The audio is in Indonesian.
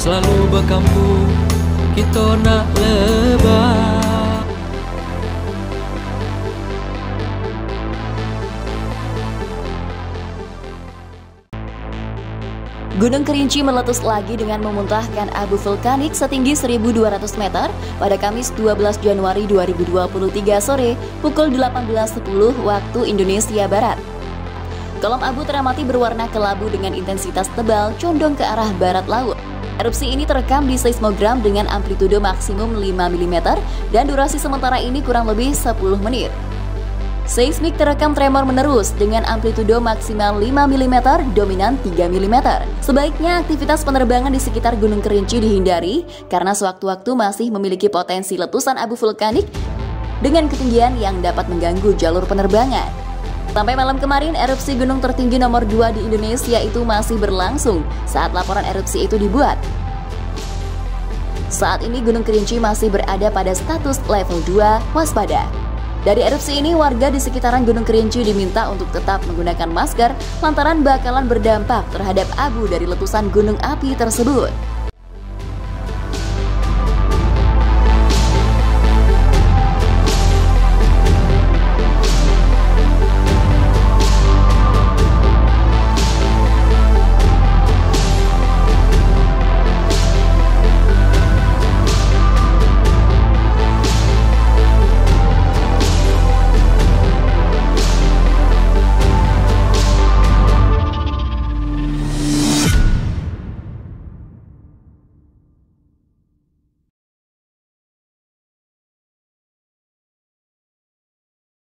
selalu berkampung, kita nak lebah. Gunung Kerinci meletus lagi dengan memuntahkan abu vulkanik setinggi 1.200 meter pada Kamis 12 Januari 2023 sore pukul 18.10 waktu Indonesia Barat. Kolom abu teramati berwarna kelabu dengan intensitas tebal condong ke arah barat laut. Erupsi ini terekam di seismogram dengan amplitudo maksimum 5 mm dan durasi sementara ini kurang lebih 10 menit. Seismik terekam tremor menerus dengan amplitudo maksimal 5 mm, dominan 3 mm. Sebaiknya aktivitas penerbangan di sekitar Gunung Kerinci dihindari karena sewaktu-waktu masih memiliki potensi letusan abu vulkanik dengan ketinggian yang dapat mengganggu jalur penerbangan. Sampai malam kemarin, erupsi gunung tertinggi nomor 2 di Indonesia itu masih berlangsung saat laporan erupsi itu dibuat. Saat ini Gunung Kerinci masih berada pada status level 2 waspada. Dari erupsi ini, warga di sekitaran Gunung Kerinci diminta untuk tetap menggunakan masker lantaran bakalan berdampak terhadap abu dari letusan gunung api tersebut.